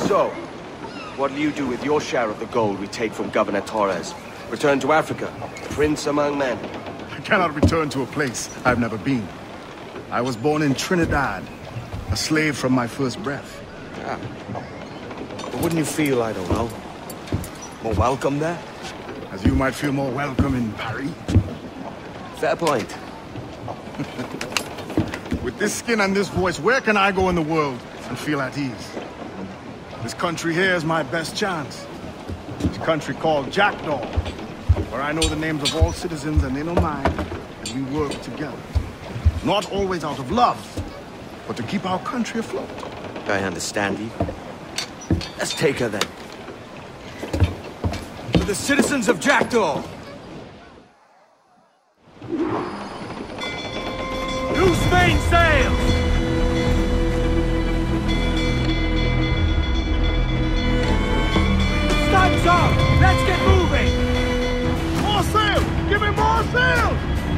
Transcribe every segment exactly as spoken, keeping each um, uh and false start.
So, what'll you do with your share of the gold we take from Governor Torres? Return to Africa, prince among men? I cannot return to a place I've never been. I was born in Trinidad, a slave from my first breath. Ah. But wouldn't you feel, I don't know, more welcome there? As you might feel more welcome in Paris. Fair point. With this skin and this voice, where can I go in the world and feel at ease? This country here is my best chance. This country called Jackdaw, where I know the names of all citizens and they know mine, and we work together. Not always out of love, but to keep our country afloat. I understand you. Let's take her then. For the citizens of Jackdaw! Loose mainsails! Stunts up! Let's get moving! More sail! Give me more sail!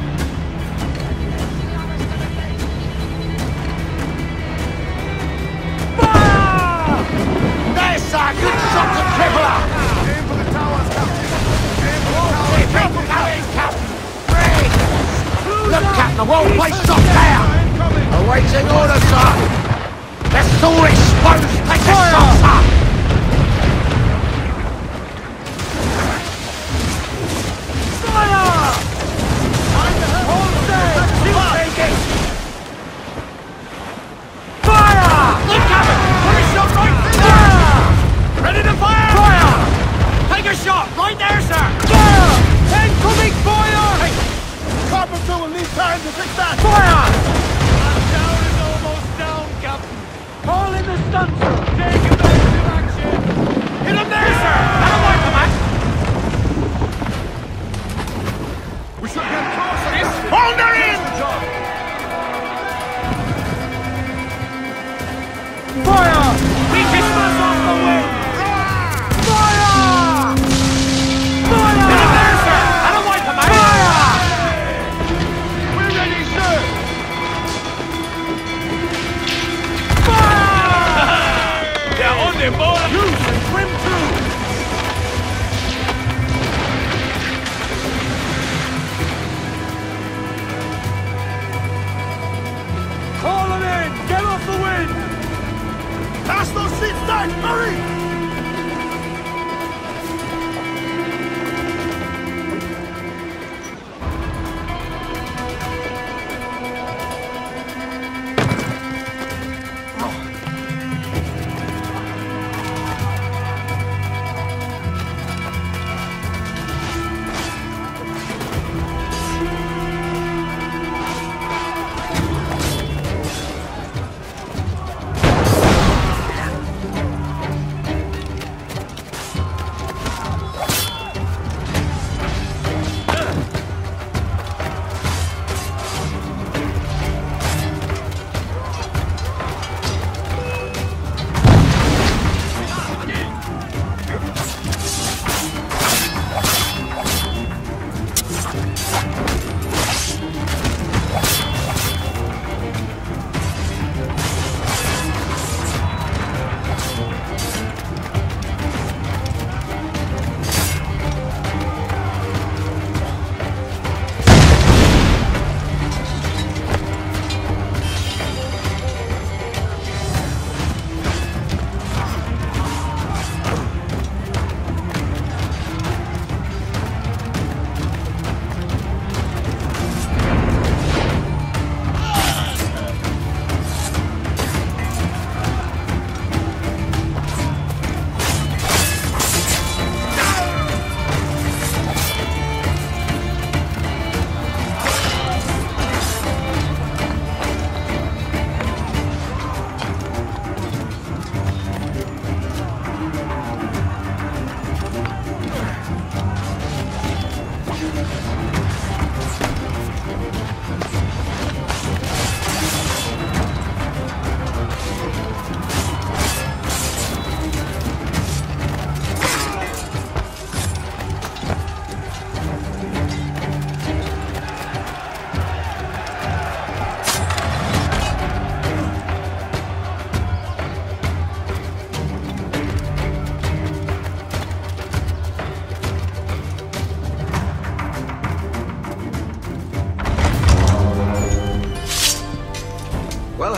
Fire! There's a good shot to cripple her! Aim for the towers, Captain! Aim for the towers, Careful, Captain! Three! Look, Captain, the wall place shot down! Awaiting orders, sir! Let's all exposed! Take a shot, sir! Fire! Hold sail! She'll take it! Fire! Look, Captain! Put a shot right through there! Fire! Ready to fire! Fire! Take a shot! Right there, sir! Fire! Incoming fire! Hey! Carpenter will need time to fix that! Fire! Down is almost down, Captain! Call in the stunsail! Take him back into action! Hit him there, sir! That'll wipe him out! We should get closer! Hold her in! Fire! We can smash off the wind! Fire! Hit him Fire! there, sir! That'll wipe him out! Fire! We're ready, sir! Fire! They're on their board! Loose and swim through! Call them in! Get off the wind! Pass those seats back! Hurry!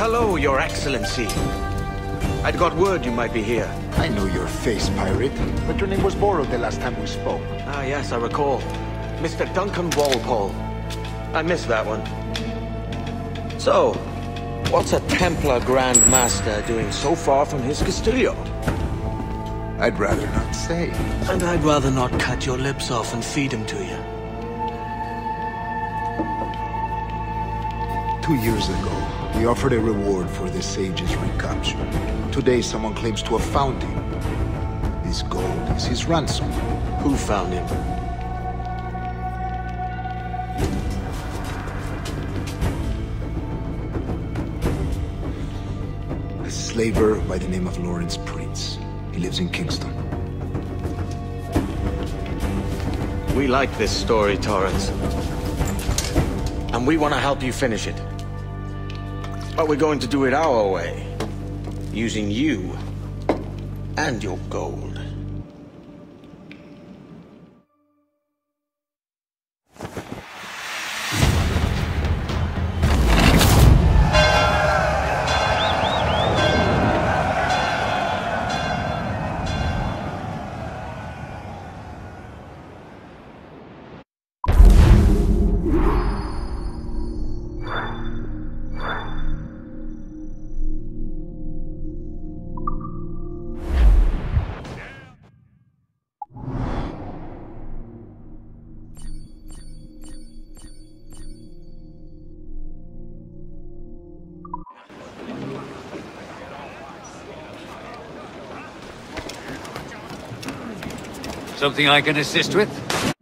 hello, Your Excellency. I'd got word you might be here. I know your face, pirate, but your name was borrowed the last time we spoke. Ah, yes, I recall. Mister Duncan Walpole. I missed that one. So, what's a Templar Grand Master doing so far from his Castillo? I'd rather not say. And I'd rather not cut your lips off and feed him to you. Two years ago, we offered a reward for the sage's recapture. Today, someone claims to have found him. This gold is his ransom. Who found him? A slaver by the name of Lawrence Prince. He lives in Kingston. We like this story, Torrance. And we want to help you finish it. But we're going to do it our way. Using you and your gold. Something I can assist with?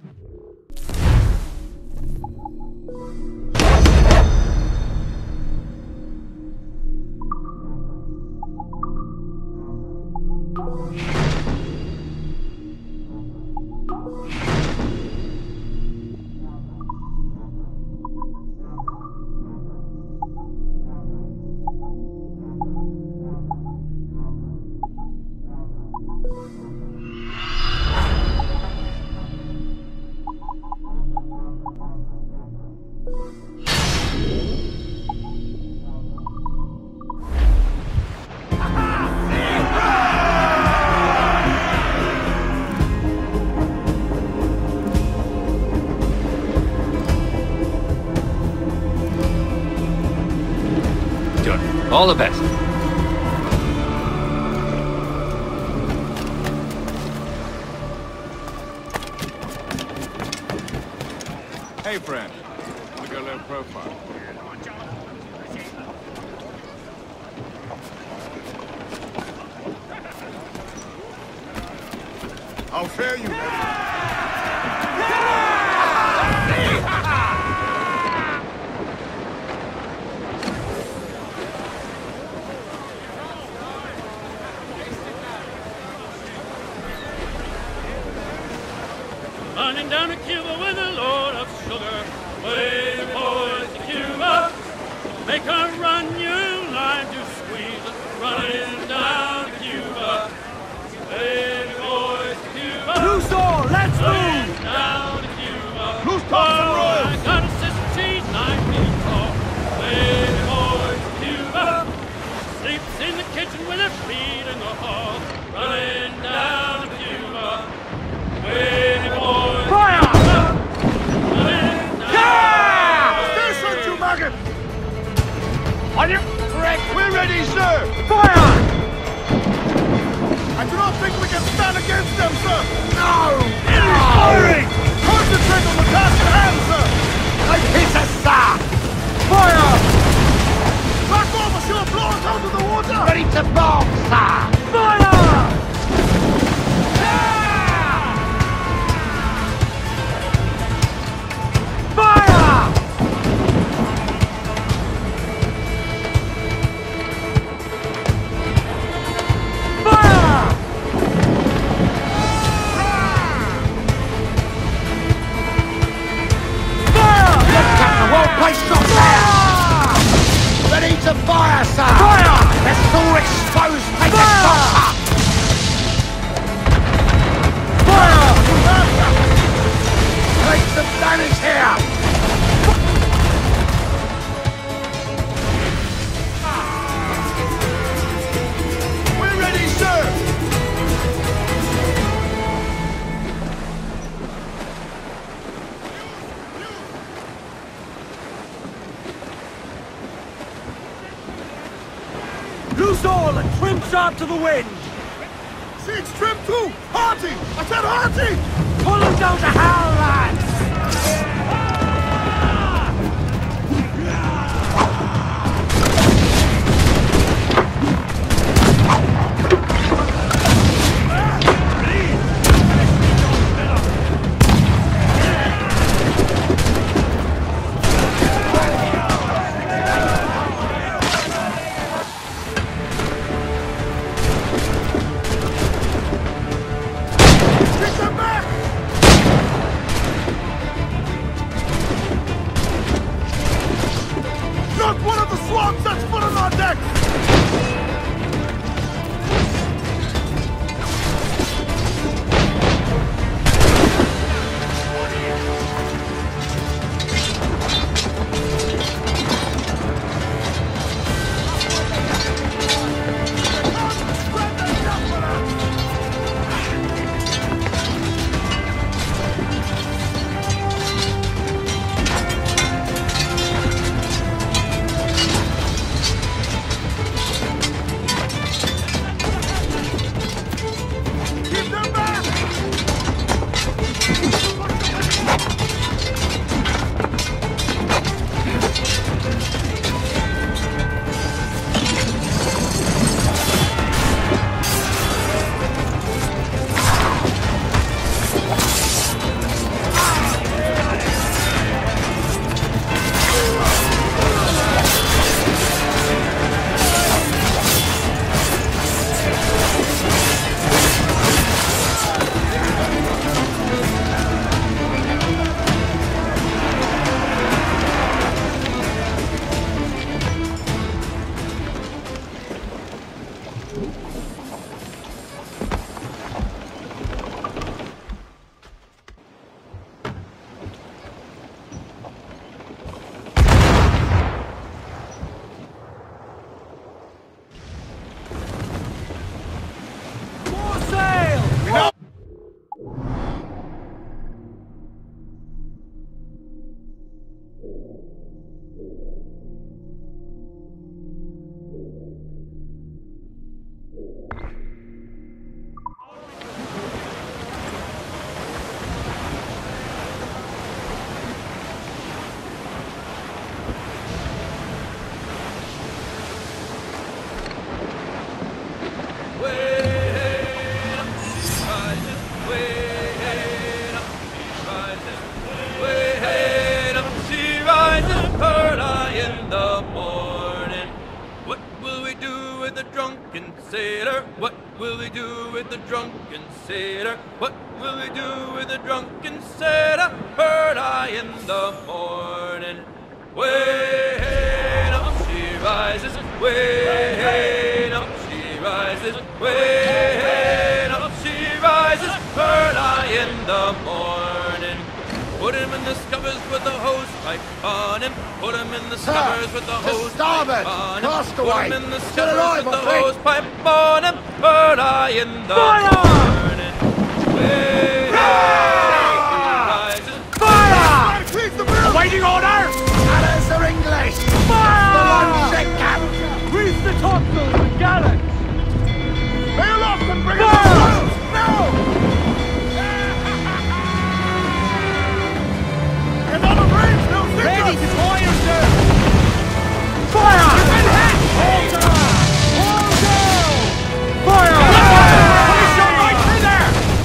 All the best. Hey, friend. Look at a little profile. I'll fare you. Running down to Cuba with a load of sugar. Way boys to Cuba. Make her run, you line to squeeze. Running down to Cuba. Way boys to Cuba. Luso, let's Running move! down to Cuba. Who's talking Oh, royals? I got a sister, she's nine feet tall. Way boys to Cuba. Sleeps in the kitchen with her feet in the hall. Running down to Cuba. Way boys. Fire! Station, you maggot! On your... Correct. We're ready, sir! Fire! I do not think we can stand against them, sir! No! Firing! Concentrate on the task at hand, sir! Like piece of sack! Fire! Back off or she'll blow us out of the water! Ready to bomb, sir! Fire! Fire! Fire! Fire! The whole place not there! Ready to fire, sir! Fire! Let's all expose, take a Fire! shot! Fire! Take some damage here! Loose all and trim sharp to the wind! Six trim two! Hearty! I said hearty! Pull them down to hell, lads! sailor? What will we do with the drunken sailor? What will we do with the drunken sailor? Heard I in the morning. Way up she rises, way up she rises, way up she rises. Heard I in the morning. Put him in the scuppers with the hose pipe on him. Put him in the scuppers with the hose pipe on him. Put him in the scuppers with the hose pipe on him. But I in the morning. Way rises. Fire! Awaiting order! Colours are English! Fire! The long ship cap! Grease the topsails and gallants! Bail off and bring Fire! us the sails! Now! Get out of range! They'll sink Ready us! to fire, sir! Fire! Hold down! Hold down! Fire! Push your right through there!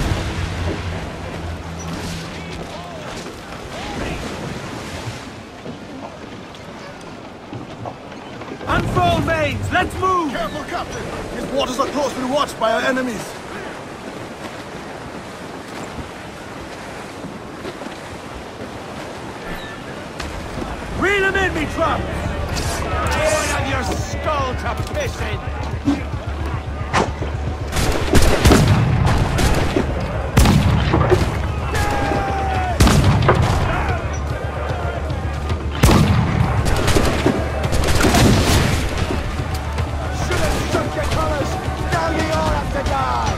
Unfurl mains! Let's move! Careful, Captain! These waters are closely watched by our enemies. Reel him in, me trump! Point on your skull to piss in! Should have struck your colors! Down the oar after God!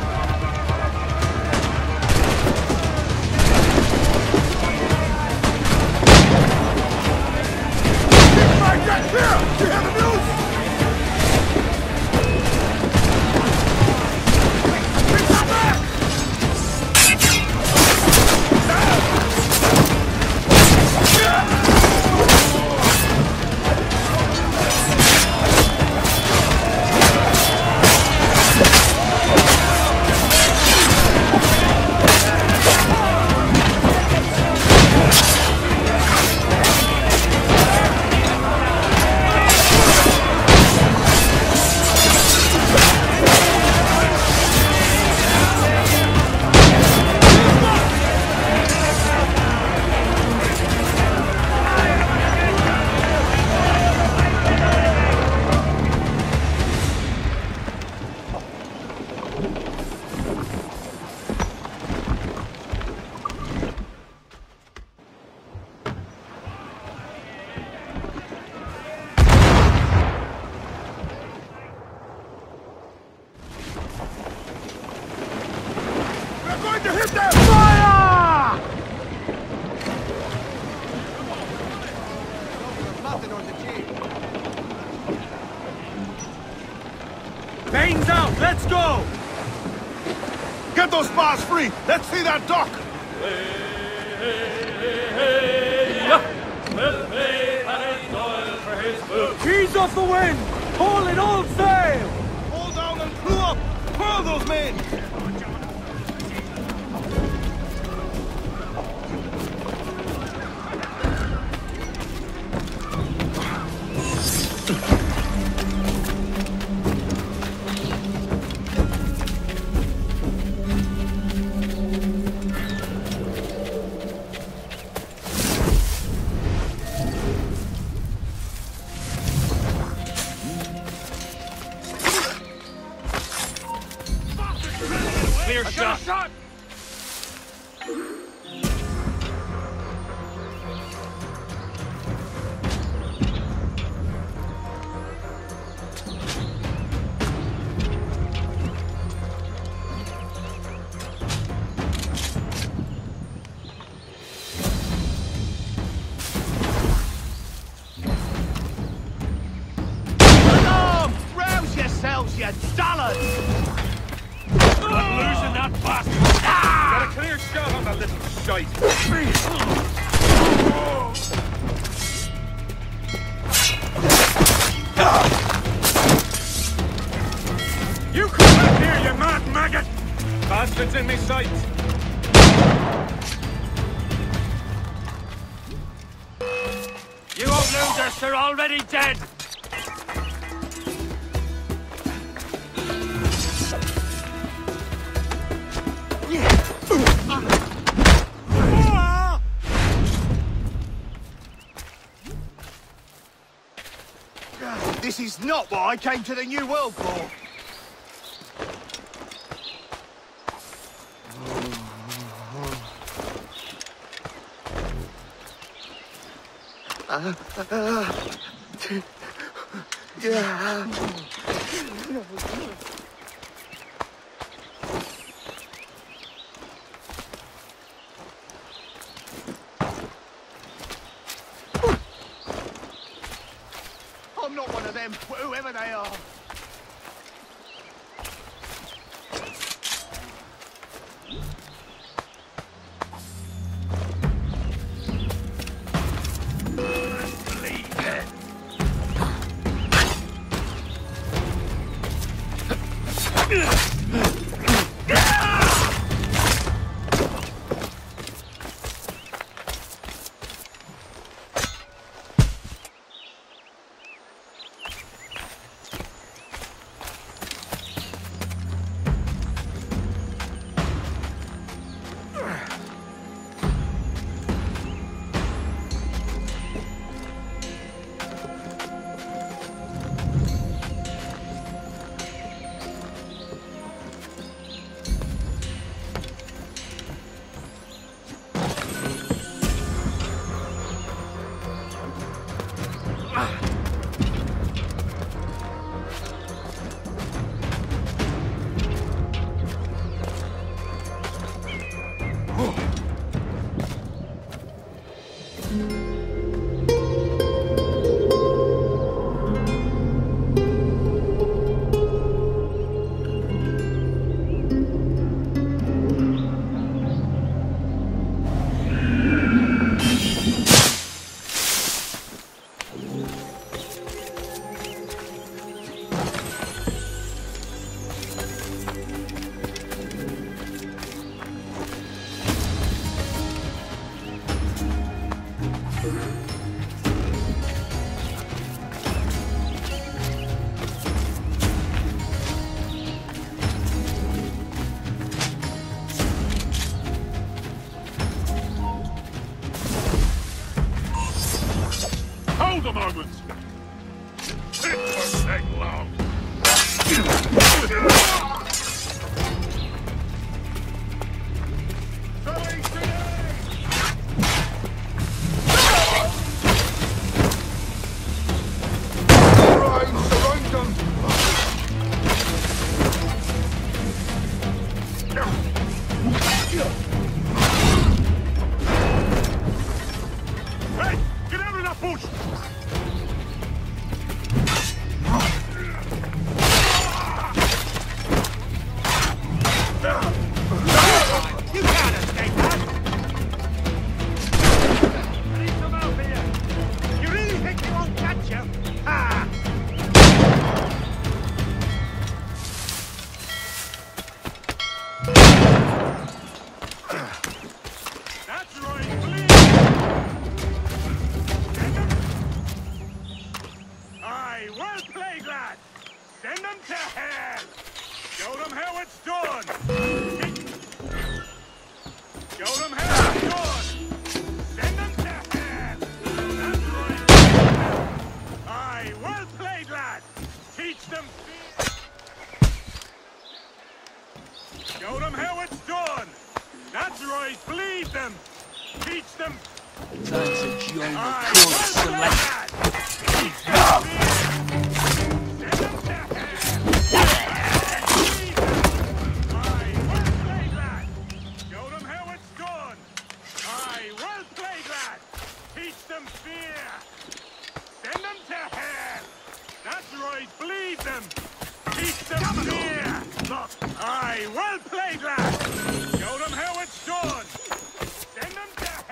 Keep fighting! Bane's out! Let's go! Get those spars free! Let's see that dock! Hey, hey, hey, hey, yeah. With faith and his toil for his food. Ease off the wind! Haul it all sail! Hold down and crew up! Furl those men! Clear shot. shot! Rouse yourselves, you dullards! Not losing that bastard! Ah! Got a clear shot on that little shite! You come back here, you mad maggot! Bastards in me sights! You old losers are already dead. This is not what I came to the New World for. Uh, uh, yeah. I'm not one of them, whoever they are. Aye, well played, lad! Send them to hell! Show them how it's done! Show them how it's done! Send them to hell! That's right! Aye, well played, lad! Teach them fear! Show them how it's done! That's right, bleed them! Teach them... Time to join the Aye, court well played, select. lad! Teach them fear! Send them to hell! Aye, well played, lad! Show them how it's done! Aye, well played, lad! Teach them fear! Send them to hell! That's right, bleed them! Teach them fear! Look! Aye, well played, lad! Show them how it's done! Send them to hell!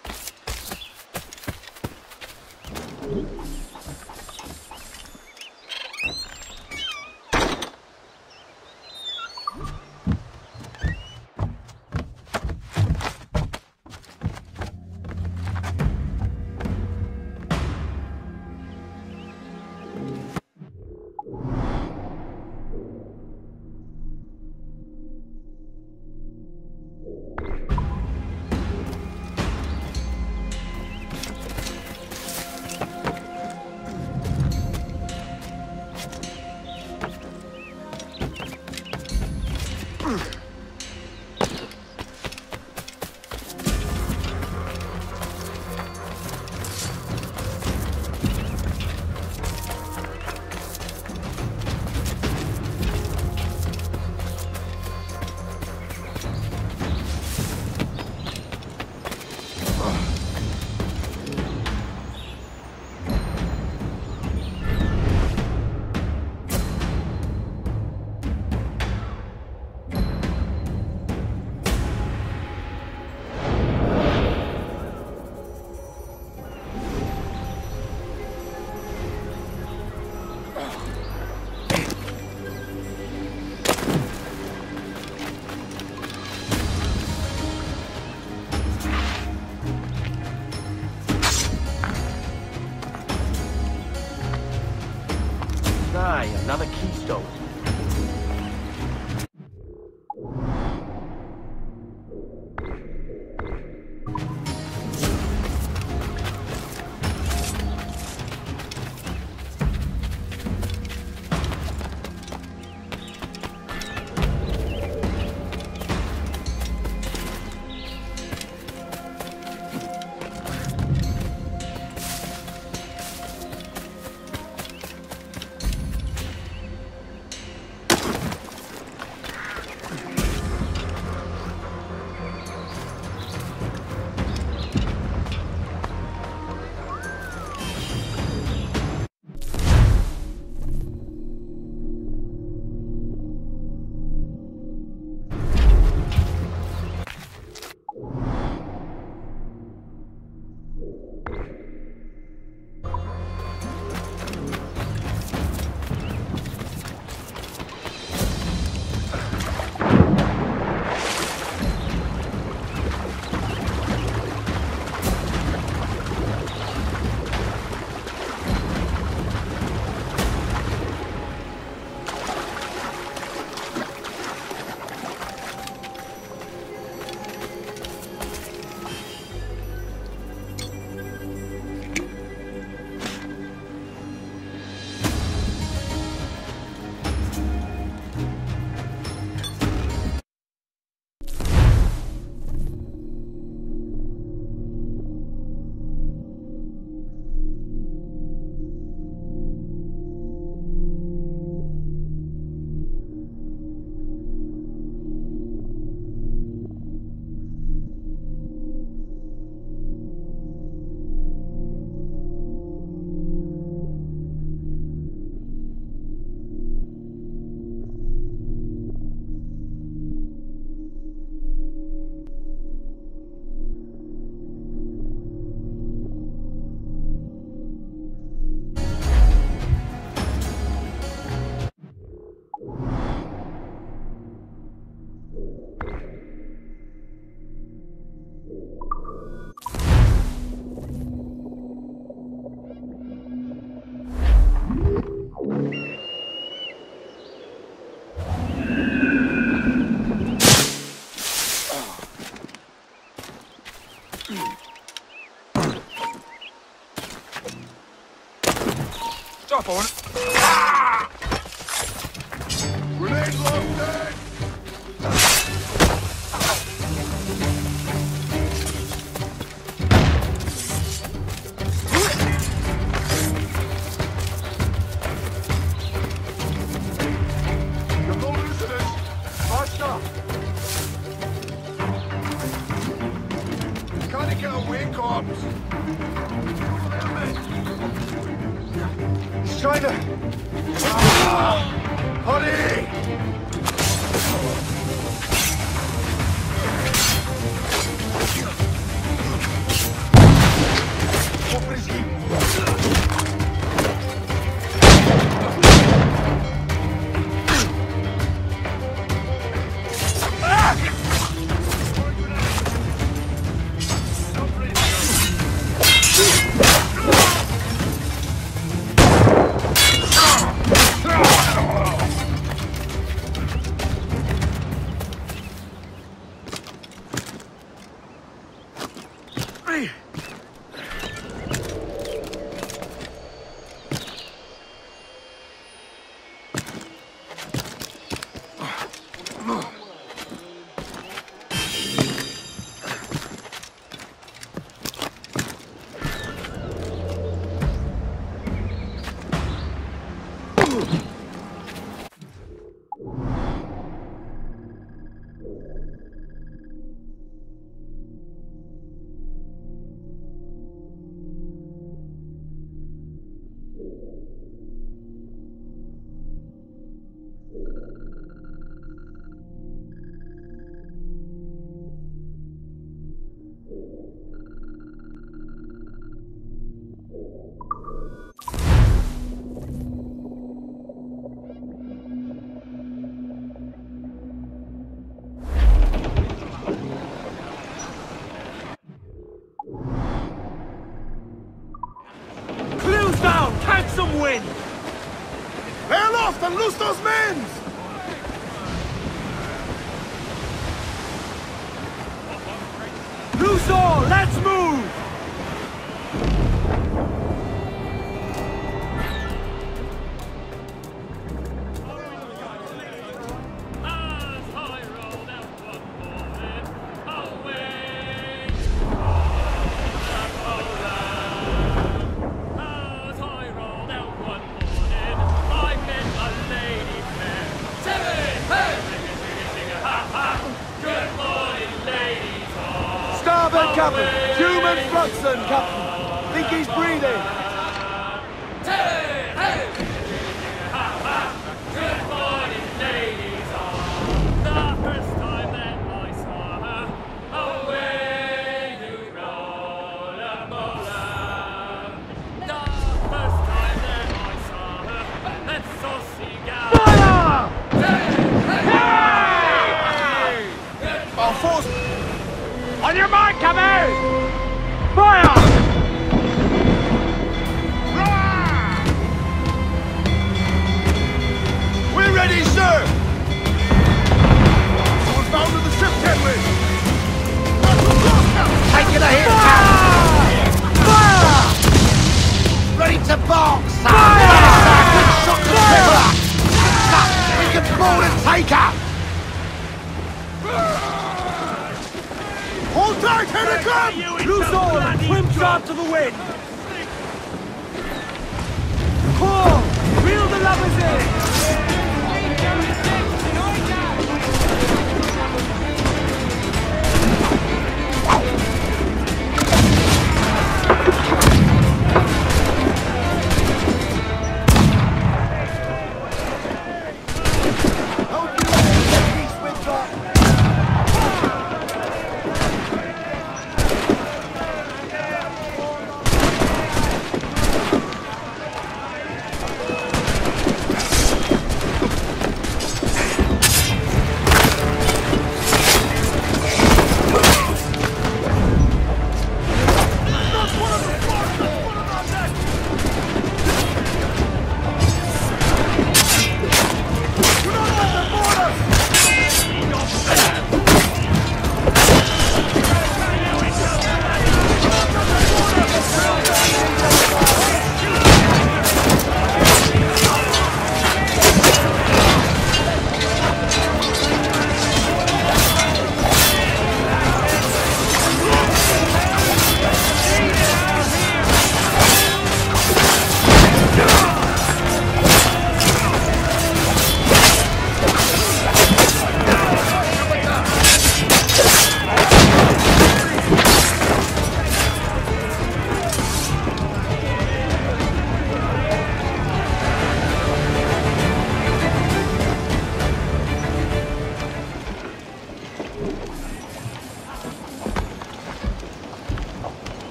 Aye, another keystone. up, Owen. Ah! Grenade loaded! You're no use to this. Faster! Can't you get away, cops? He's trying to... Ah! Hurry! Open his heat. And loose those men! Loose all! Let's move! Captain! Human Flotsam, Captain! Think he's breathing! Hey, hey! Good morning, ladies all. The first time that I saw her, away you roll a molar. The first time that I saw her, that saucy gal. Fire! Hey, hey! Hey! Our force... On your mark, come out! Fire! We're ready, sir! We're bound to the ship, Kenway! Taking a hit, Captain! Fire! Ready to box! Fire! Good shot to tripper! We can board and take her! Hold tight, here they come! Loose all and swim sharp to the wind! Pull! Reel the lovers in!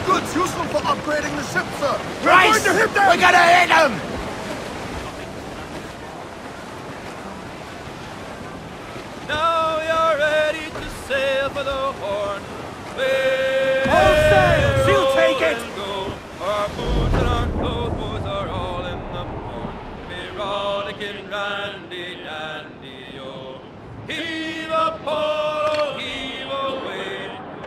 goods useful for upgrading the ship, sir. We're Christ! going to hit them! We're gonna hit them! Now you're ready to sail for the Horn. All sails! You take it! Go. Our boots and our clothes, boys are all in the port. We're rollicking randy dandy, oh. Heave a pole, heave away,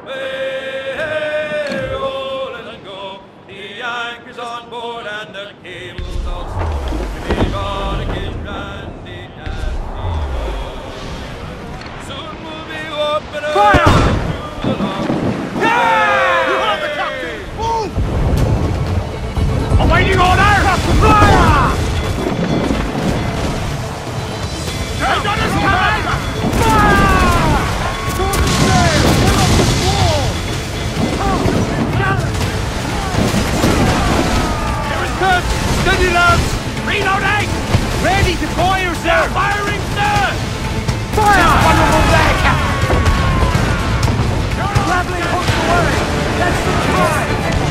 way, roll and go. The anchor's on board and the cable's all stowed. We're rollicking randy dandy, oh. Soon we'll be opening Fire! through the lock. You have the captain! Move! Awaiting order! Fire! They've got us coming! Fire! Storm the sail! Pull up the wall! Here it comes! Steady, lads! Reloading! Ready to fire, sir! Firing, sir! Fire! Wonderful there, Captain! Grappling hooks away! That's the try!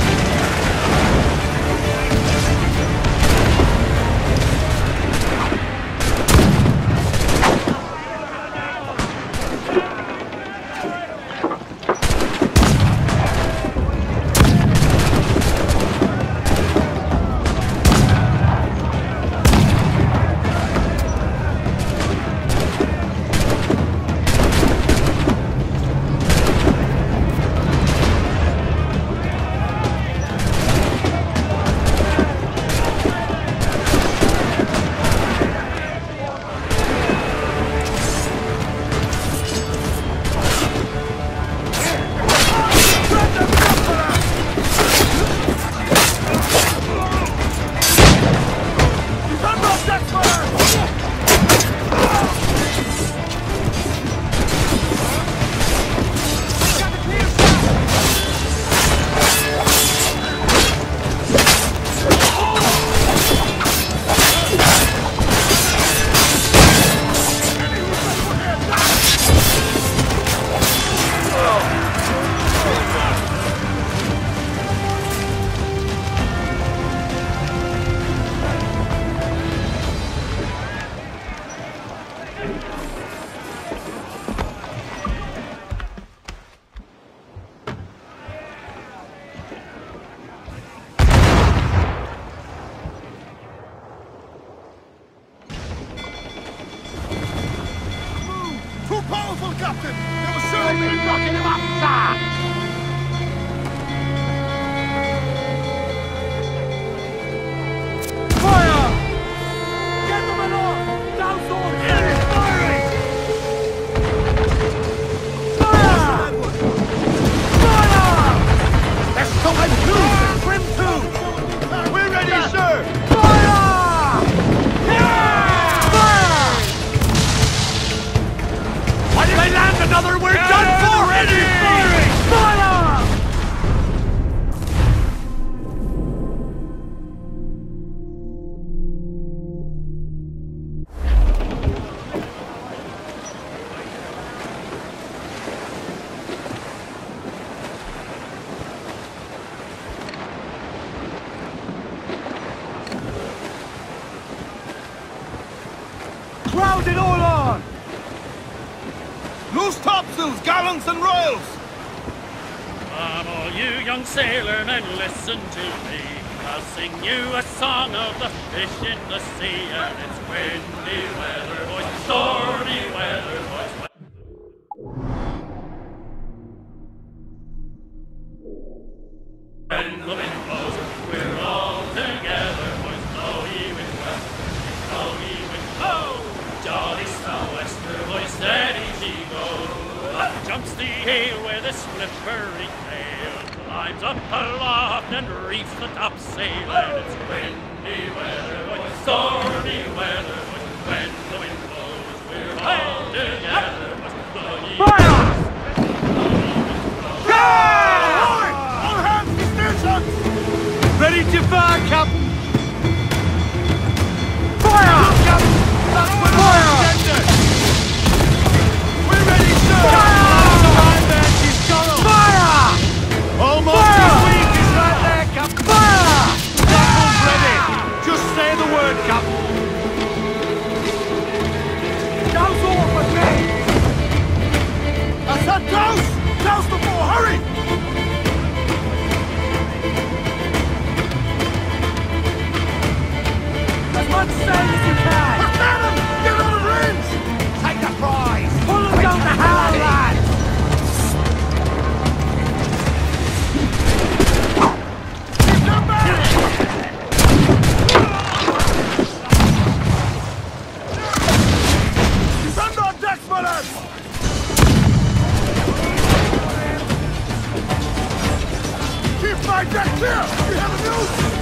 Too powerful, Captain! They will surely be Rocking him up, sir! Fire! Get them aloft! Down sword! Enemy firing! Fire! Fire! There's so much loose and grim too! We're ready, sir! Fire! Fire! Why did they land another? We're done for! Ready! Firing! Fire! Crowd it all on! Loose topsails, gallants and royals! Come all you young sailormen, listen to me. I'll sing you a song of the fish in the sea. And it's windy weather, boys, stormy weather, boys. When the wind blows, we're all together, boys. Blowy wind west, blowy wind blow. Jolly sou'wester, boys, steady she goes. Up jumps the ale with a slippery tail, climbs up aloft and reefs the topsail. And it's windy weather, boys, stormy weather, boys. When the wind blows, we're all together, boys. Blowy Fire! All hands to station! Ready to fire, Captain! Fire! Captain! That's what fire! We're ready, sir! Fire! Fire! Almost Fire! as weak Run straight if you can! A cannon! Get out of range! Take the prize! Pull them down the hell, lads! Keep them back! Send our decks, brothers! Keep my deck clear! We have a news!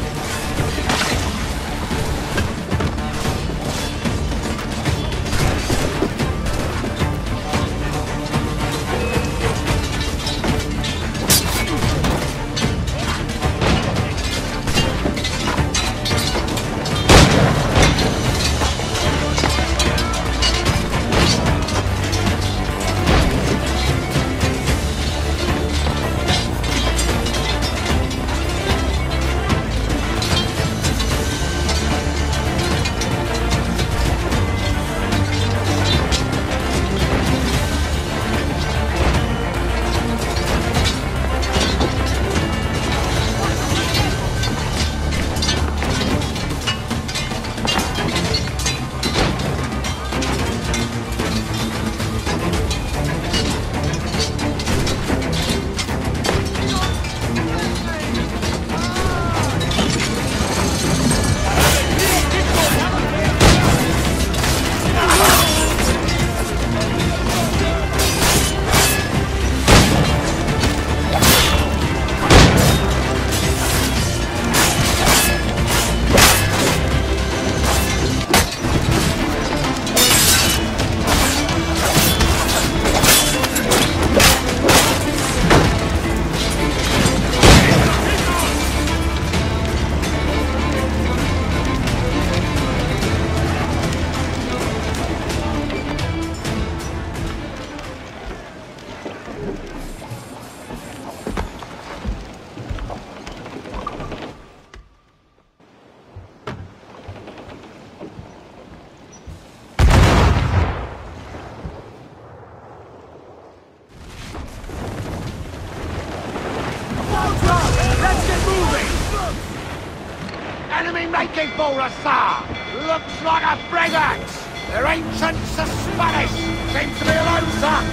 Enemy making for us, sir! Looks like a frigate! They're ancient Spanish! Seems to be alone, sir!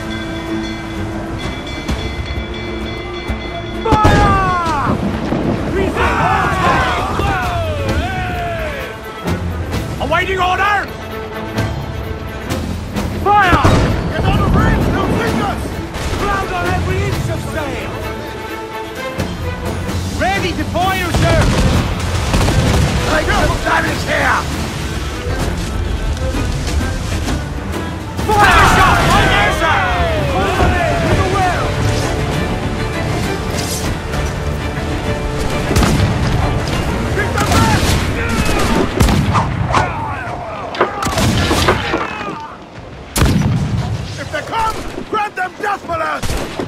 Fire! Awaiting order! Fire! Get out of range! They'll sink us! Ground on every inch of sail! Ready to fire, sir! Take some damage here! Fire shot! Right there, sir! Pull them in! To the well! Keep them back! If they come, grant them death for us!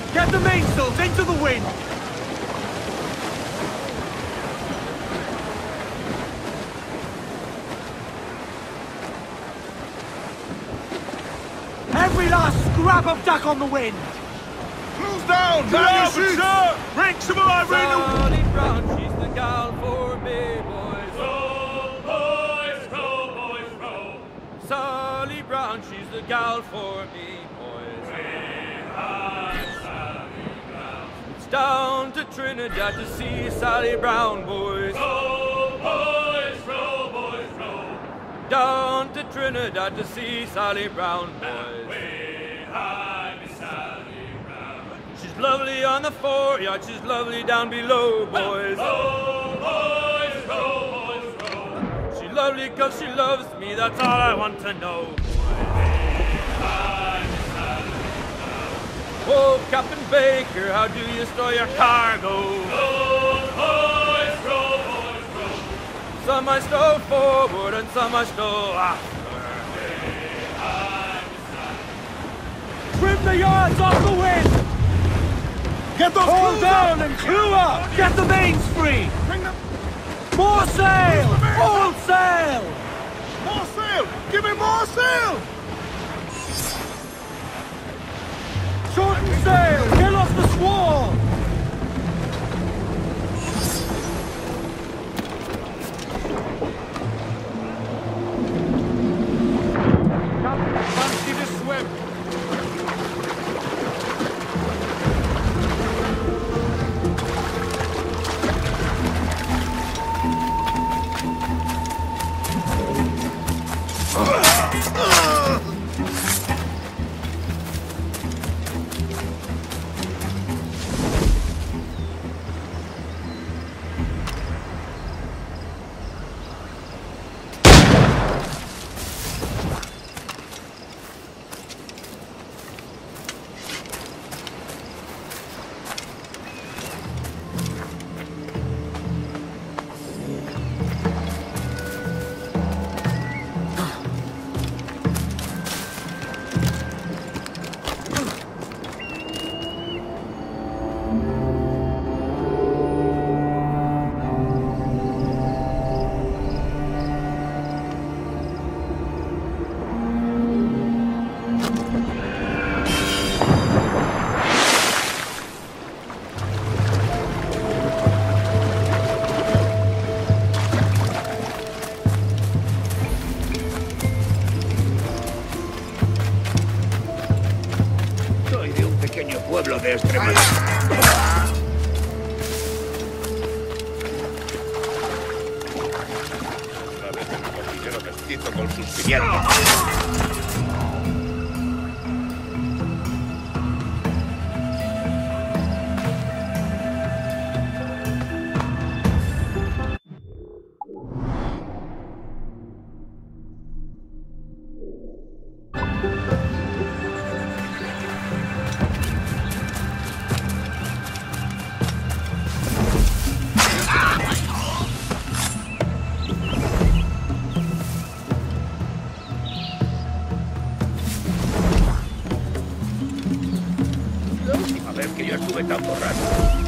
Get the mainsails into the wind! Every last scrap of duck on the wind! Close down! To Man your starboard, sheets! sir! Ranks of my Sally Brown, she's the gal for me, boys. Row, boys, row, boys, row. Sally Brown, she's the gal for me, boys. Way high, Sally Brown. It's down to Trinidad to see Sally Brown, boys. Row, boys, row, boys, row. Down to Trinidad to see Sally Brown, boys. Way high, Miss Sally Brown. She's lovely on the foreyard, she's lovely down below, boys. Row, boys, row, boys, row. She's lovely cause she loves me, that's all I want to know. Oh, Captain Baker, how do you store your cargo? Row, boys, row, boys, row. Some I stow forward and some I stow after. Trim the yards off the wind! Get those Hold crews down up! and crew up! Get the mains free! Bring them! More sail! All sail! More sail! Give me more sail! Shorten sail! Get off the squall! Fancy to swim! pueblo de Extremadura. Una vez el cocinero mestizo con sus pimientos. Que yo estuve tan borracho.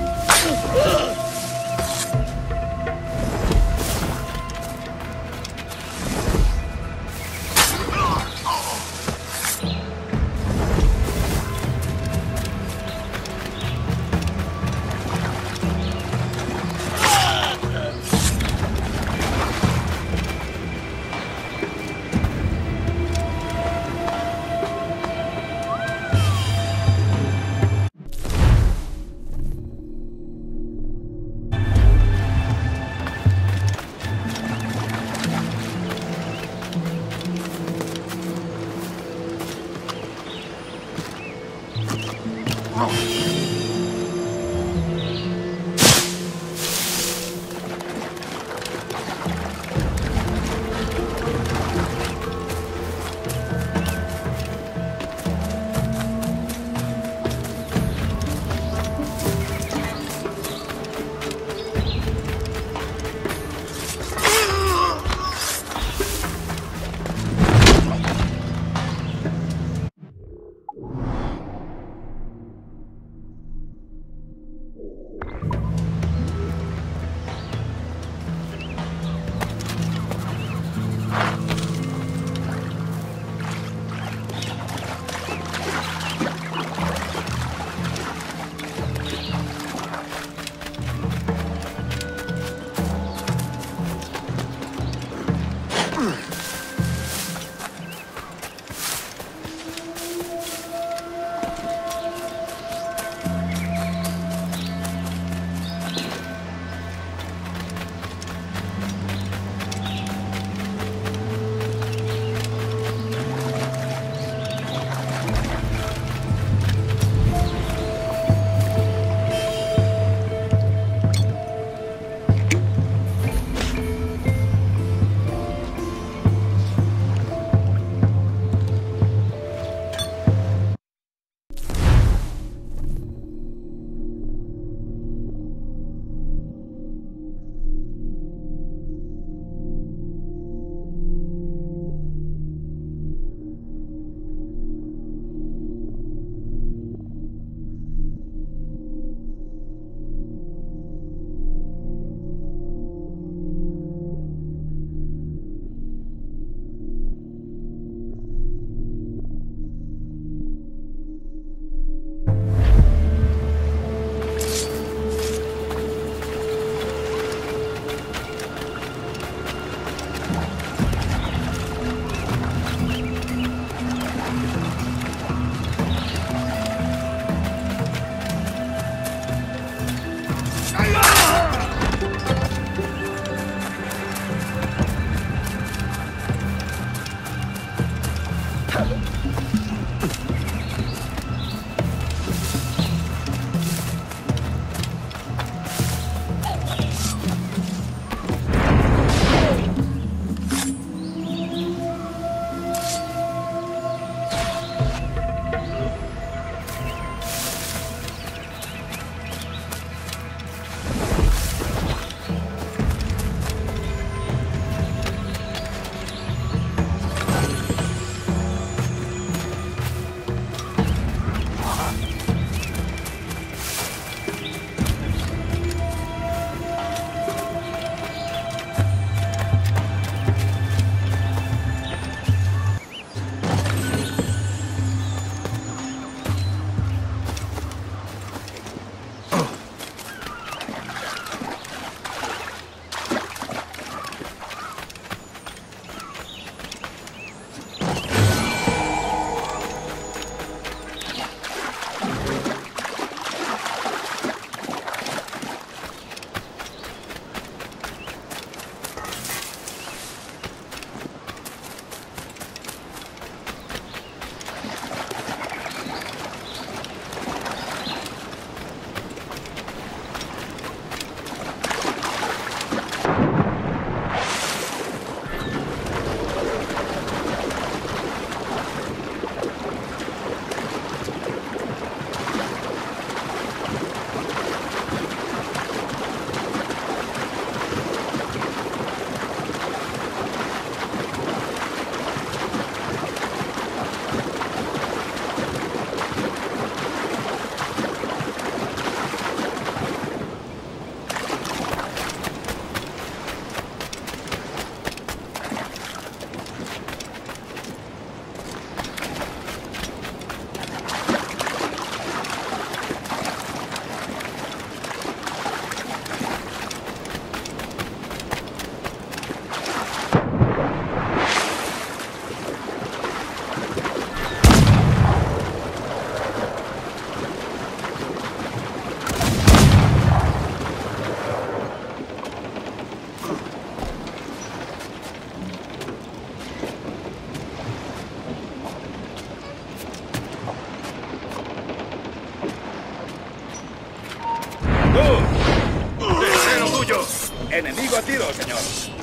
Enemigo a tiro, señor.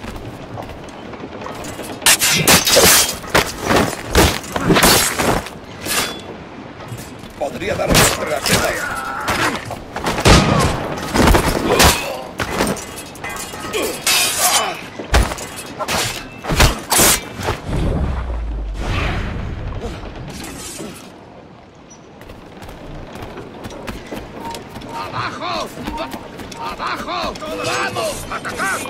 Podría darme entre las tetas. ¡Abajo! ¡Abajo! ¡Vamos! ¡Atacad!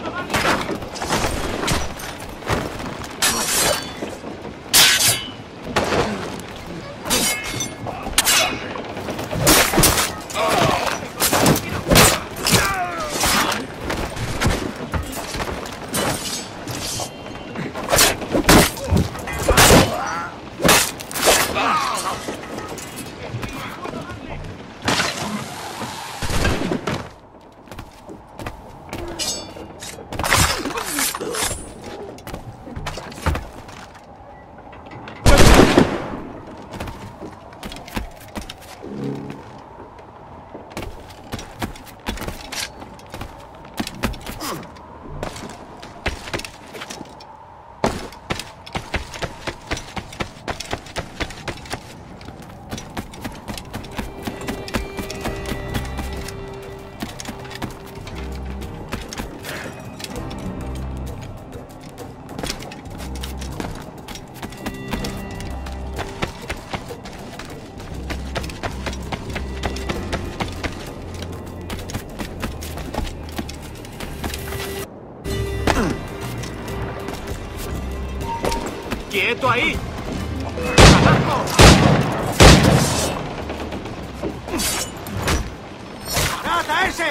¡Quieto ahí! ¡Trata ese!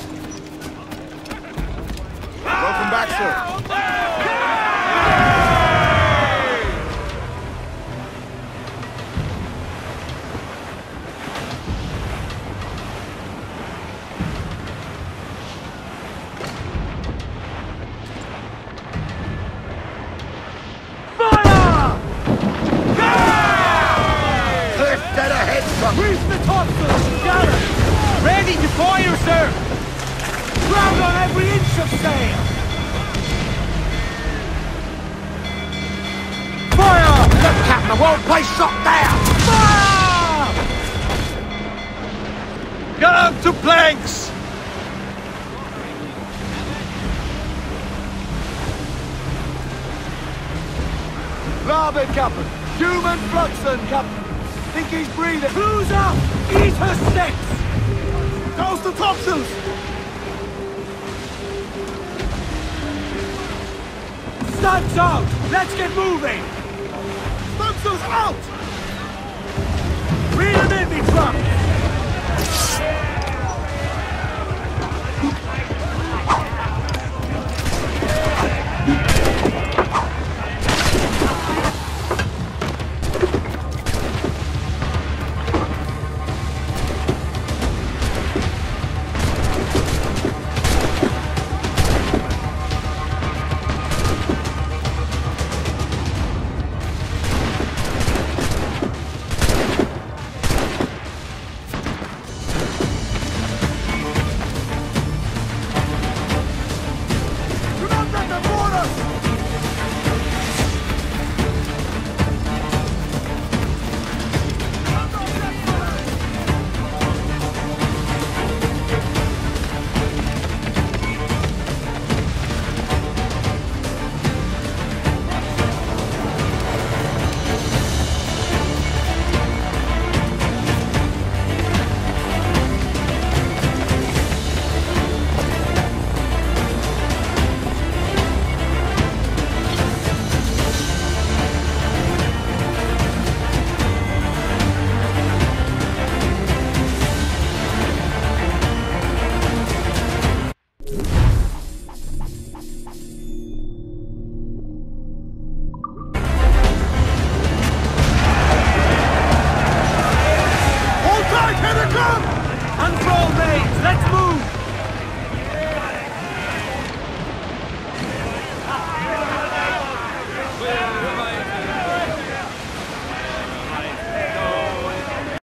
Welcome back, sir. the whole place shot down! Fire! Get out to planks! Rabbit, Captain. Human Fluxon, Captain. Think he's breathing. Clues up! Eat her sticks! Toast the topsails! Stunts out! Let's get moving! Stunsails out! Reel them in, me truck!